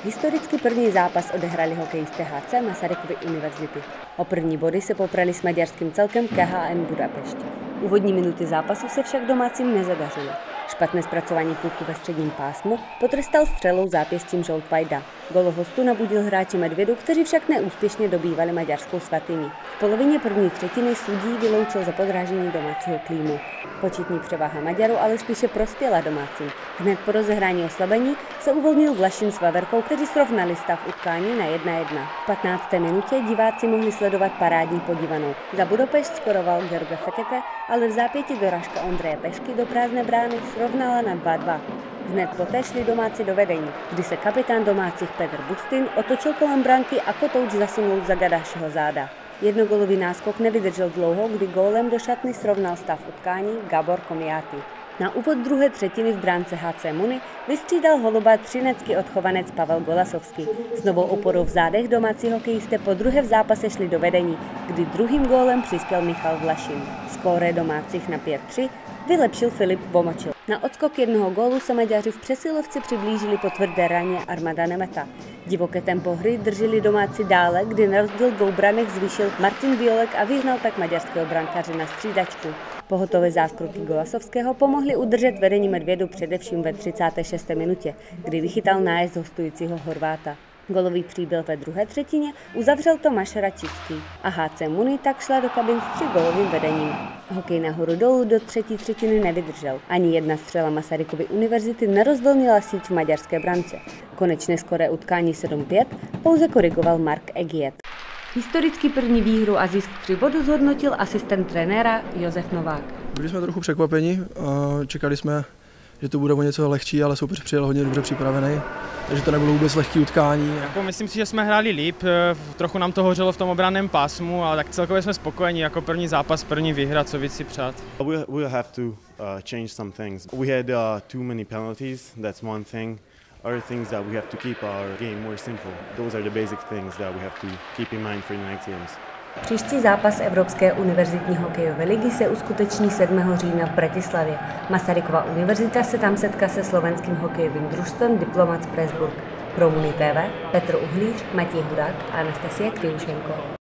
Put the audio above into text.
Historicky první zápas odehrali hokejisté HC Masarykovy univerzity. O první body se poprali s maďarským celkem KHM Budapešť. Úvodní minuty zápasu se však domácím nezadařilo. Špatné zpracování puku ve středním pásmu potrestal střelou zápěstím Žoltwajda. Gól hostu nabudil hráči Medvědu, kteří však neúspěšně dobývali maďarskou Svatyni. V polovině první třetiny sudí vyloučil za podrážení domácího Klímu. Početní převaha Maďarů ale spíše prospěla domácím. Hned po rozehrání oslabení se uvolnil Vlašin s Vaverkou, kteří srovnali stav utkání na 1:1. V 15. minutě diváci mohli sledovat parádní podívanou. Za Budapešť skoroval George Fekete, ale v zápěti dorážka Ondreje Pešky do prázdné brány srovnala na 2:2. Hned poté šli domáci do vedení, kdy se kapitán domácích Petr Bustin otočil kolem branky a kotouč zasunul za Gadášeho záda. Jednogolový náskok nevydržel dlouho, kdy gólem do šatny srovnal stav utkání Gabor Komiáty. Na úvod druhé třetiny v bránce HC Muny vystřídal holuba třinecký odchovanec Pavel Golasovský. S novou oporou v zádech domácí hokejisté po druhé v zápase šli do vedení, kdy druhým gólem přispěl Michal Vlašin. Skóre domácích na 5:3 vylepšil Filip Vomočil. Na odskok jednoho gólu se Maďaři v přesilovce přiblížili po tvrdé raně Armada Nemeta. Divoké tempo hry drželi domáci dále, kdy na rozdíl dvou branek zvýšil Martin Biolek a vyhnal tak maďarského brankáře na střídačku. Pohotové záskroky Golasovského pomohly udržet vedení Medvědu především ve 36. minutě, kdy vychytal nájezd hostujícího Horváta. Golový příběh ve druhé třetině uzavřel Tomáš Račický a HC Muny tak šla do kabin s 3gólovým vedením. Hokej nahoru dolů do třetí třetiny nevydržel. Ani jedna střela Masarykovy univerzity nerozvolnila síť v maďarské brance. Konečné skóre utkání 7:5 pouze korigoval Mark Egiet. Historicky první výhru a zisk 3 bodů zhodnotil asistent trenéra Josef Novák. Byli jsme trochu překvapeni, čekali jsme, že to bude o něco lehčí, ale soupeř přijel hodně dobře připravený, takže to nebylo vůbec lehké utkání. Myslím si, že jsme hráli líp, trochu nám to hořelo v tom obranném pásmu, ale tak celkově jsme spokojení, jako první zápas, první výhra, co víc si přát. We'll have to change some things. We had too many penalties, that's one thing. Other things that we have to keep our game more simple. Those are the basic things that we have to keep in mind for the next games. Příští zápas Evropské univerzitní hokejové ligy se uskuteční 7. října v Bratislavě. Masarykova univerzita se tam setká se slovenským hokejovým družstvem Diplomats Pressburg. Pro Muny TV Petr Uhlíř, Matěj Hudák a Anastasia Kriušenko.